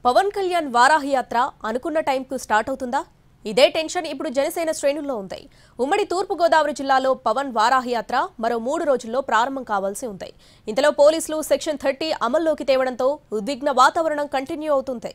పవన్ కళ్యాణ్ వారాహి యాత్ర అనుకున్న టైంకు స్టార్ట్ అవుతుందా? ఇదే టెన్షన్ ఇప్పుడు జనసేన శ్రేణుల్లో ఉంది. ఉమ్మడి తూర్పు గోదావరి జిల్లాలో పవన్ వారాహి యాత్ర మరో 3 రోజుల్లో ప్రారంభం కావాల్సి ఉంది. ఇంతలో పోలీసులు సెక్షన్ 30 అమల్లోకి తేవడంతో ఉద్విగ్న వాతావరణం కంటిన్యూ అవుతుంది.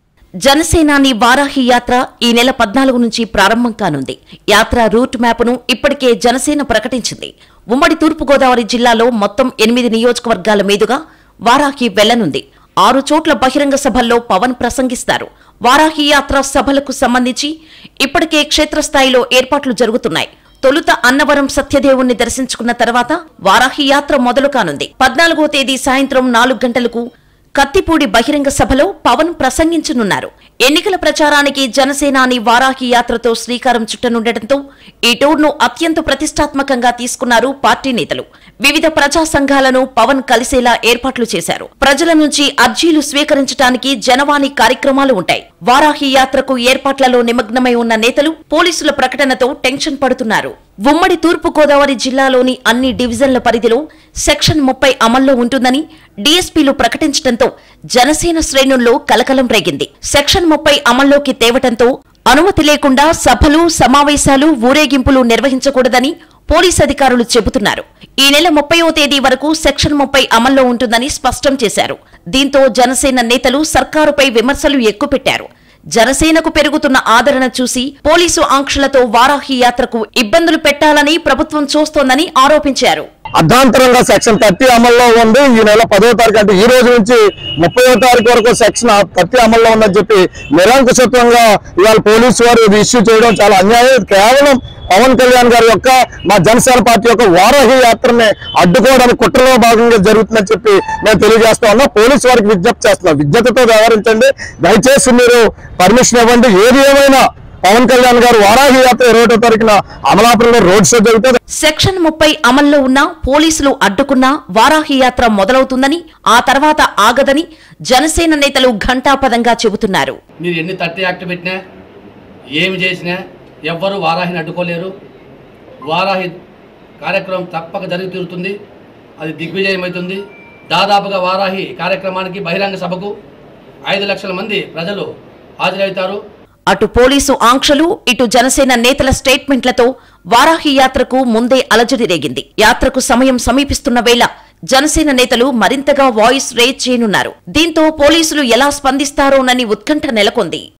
జనసేనాని వారాహి యాత్ర ఈ నెల 14 నుంచి ప్రారంభం కానుంది. యాత్ర రూట్ మ్యాప్ను ఇప్పటికే జనసేన ప్రకటించింది. ఉమ్మడి తూర్పు గోదావరి జిల్లాలో మొత్తం 8 నియోజకవర్గాల మీదుగా వారాహి వెళ్లనుంది. 6 చోట్ల బహిరంగ సభల్లో పవన్ ప్రసంగిస్తారు. వారాహి యాత్ర సభలకు సంబంధించి ఇప్పటికే క్షేత్రస్థాయిలో ఏర్పాట్లు జరుగుతున్నాయి. తొలుత అన్నవరం సత్యదేవుణ్ణి దర్శించుకున్న తర్వాత వారాహి యాత్ర మొదలు కానుంది. 14వ తేదీ సాయంత్రం 4 గంటలకు కత్తిపూడి బహిరంగ సభలో పవన్ ప్రసంగించనున్నారు. ఎన్నికల ప్రచారానికి జనసేనాని వారాహి యాత్రతో శ్రీకారం చుట్టనుండటంతో ఈ టూర్ను అత్యంత ప్రతిష్టాత్మకంగా తీసుకున్నారు పార్టీ నేతలు. వివిధ ప్రజా సంఘాలను పవన్ కలిసేలా ఏర్పాట్లు చేశారు. ప్రజల నుంచి అర్జీలు స్వీకరించడానికి జనవాణి కార్యక్రమాలు ఉంటాయి. వారాహి యాత్రకు ఏర్పాట్లలో నిమగ్నమై ఉన్న నేతలు పోలీసుల ప్రకటనతో టెన్షన్ పడుతున్నారు. ఉమ్మడి తూర్పు గోదావరి జిల్లాలోని అన్ని డివిజన్ల పరిధిలో సెక్షన్ 30 అమల్లో ఉంటుందని డీఎస్పీలు ప్రకటించడంతో జనసేన శ్రేణుల్లో కలకలం రేగింది. సెక్షన్ 30 అమల్లోకి తేవటంతో అనుమతి లేకుండా సభలు, సమావేశాలు, ఊరేగింపులు నిర్వహించకూడదని పోలీసు అధికారులు చెబుతున్నారు. ఈ నెల 30వ తేదీ వరకు సెక్షన్ 30 అమల్లో ఉంటుందని స్పష్టం చేశారు. దీంతో జనసేన నేతలు సర్కారుపై విమర్శలు ఎక్కుపెట్టారు. జనసేనకు పెరుగుతున్న ఆదరణ చూసి పోలీసు ఆంక్షలతో వారాహి యాత్రకు ఇబ్బందులు పెట్టాలని ప్రభుత్వం చూస్తోందని ఆరోపించారు. అర్ధాంతరంగా సెక్షన్ 30 అమల్లో ఉంది. ఈ నెల 10వ తారీఖు అంటే ఈ రోజు నుంచి 30వ తారీఖు వరకు సెక్షన్ 30 అమల్లో ఉందని చెప్పి నిరంకుశత్వంగా ఇవాళ పోలీసు వారు ఇది ఇష్యూ చేయడం చాలా అన్యాయం. కేవలం పవన్ కళ్యాణ్ గారి యొక్క మా జనసేన పార్టీ యొక్క వారాహి యాత్రని అడ్డుకోవడానికి కుట్రలో భాగంగా జరుగుతుందని చెప్పి మేము తెలియజేస్తా ఉన్నాం. పోలీసు వారికి విజ్ఞప్తి చేస్తున్నాం, విజ్ఞతతో వ్యవహరించండి, దయచేసి మీరు పర్మిషన్ ఇవ్వండి. ఏది ఏమైనా పవన్ కళ్యాణ్ గారు వారాహి యాత్ర 21వ తారీఖున అమలాపురంలో రోడ్ షో జరుగుతుంది. సెక్షన్ 30 అమల్లో ఉన్న పోలీసులు అడ్డుకున్నా వారాహి యాత్ర మొదలవుతుందని, ఆ తర్వాత ఆగదని జనసేన నేతలు ఘంటాపదంగా చెబుతున్నారు. మీరు ఎన్ని 30 యాక్ట్ పెట్టినా ఏమి చేసినా ఎవ్వరూ వారాహిని అడ్డుకోలేరు. వారాహి కార్యక్రమం తప్పక జరిగి తీరుతుంది. అది దిగ్విజయమవుతుంది. దాదాపుగా వారాహి కార్యక్రమానికి బహిరంగ సభకు 5 లక్షల మంది ప్రజలు హాజరవుతారు. అటు పోలీసు ఆంక్షలు, ఇటు జనసేన నేతల స్టేట్మెంట్లతో వారాహి యాత్రకు ముందే అలజడి రేగింది. యాత్రకు సమయం సమీపిస్తున్న వేళ జనసేన నేతలు మరింతగా వాయిస్ రేజ్ చేయనున్నారు. దీంతో పోలీసులు ఎలా స్పందిస్తారోనని ఉత్కంఠ నెలకొంది.